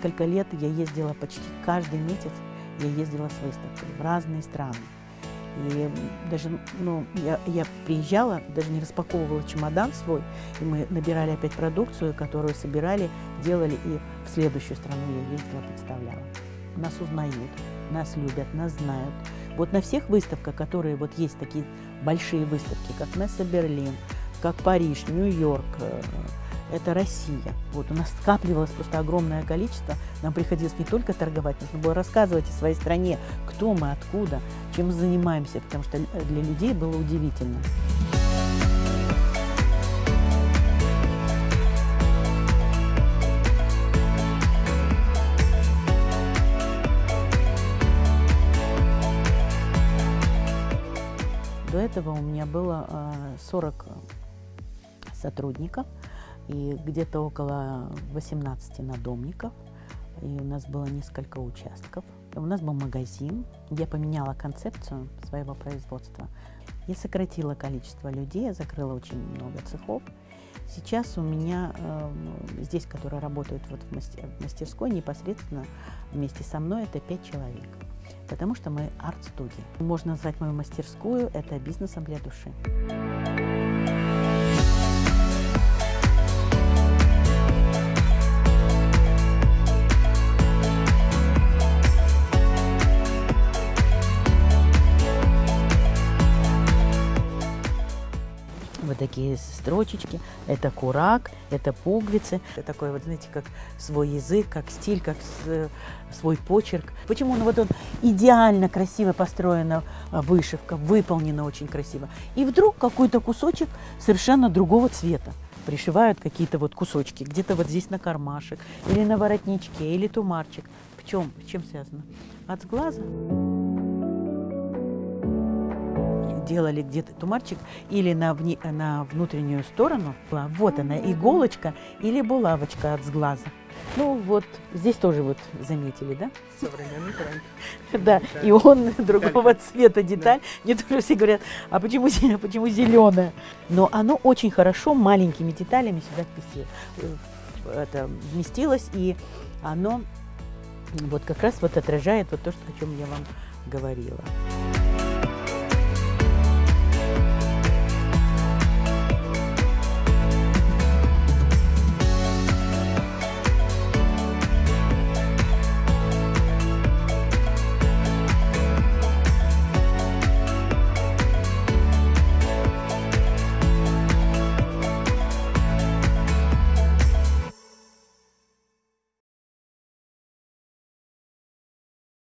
несколько лет я ездила почти каждый месяц, я ездила с выставкой в разные страны. И даже, я приезжала, даже не распаковывала чемодан свой, и мы набирали опять продукцию, которую собирали, делали, и в следующую страну я ездила, представляла. Нас узнают, нас любят, нас знают. Вот на всех выставках, которые вот есть такие большие выставки, как Месса Берлин, как Париж, Нью-Йорк, это Россия. Вот у нас скапливалось просто огромное количество. Нам приходилось не только торговать, нужно было рассказывать о своей стране, кто мы, откуда, чем мы занимаемся, потому что для людей было удивительно. До этого у меня было 40 сотрудников и где-то около 18 надомников. И у нас было несколько участков. У нас был магазин. Я поменяла концепцию своего производства. Я сократила количество людей, я закрыла очень много цехов. Сейчас у меня здесь, которые работают вот в мастерской, непосредственно вместе со мной, это 5 человек. Потому что мы арт-студия. Можно назвать мою мастерскую это бизнесом для души. Вот такие строчечки, это курак, это пуговицы. Это такой вот, знаете, как свой язык, как стиль, как свой почерк. Почему он идеально красиво построена вышивка, выполнена очень красиво. И вдруг какой-то кусочек совершенно другого цвета. Пришивают какие-то вот кусочки, где-то вот здесь на кармашек, или на воротничке, или тумарчик. С чем связано? От сглаза. Делали где-то тумарчик или на внутреннюю сторону. Вот она, иголочка или булавочка от сглаза. Ну вот, здесь тоже вот заметили, да? Современный тренд. Да, и он другого цвета деталь. Мне тоже все говорят, а почему зеленая? Но оно очень хорошо маленькими деталями сюда вместилось, и оно вот как раз вот отражает вот то, о чем я вам говорила.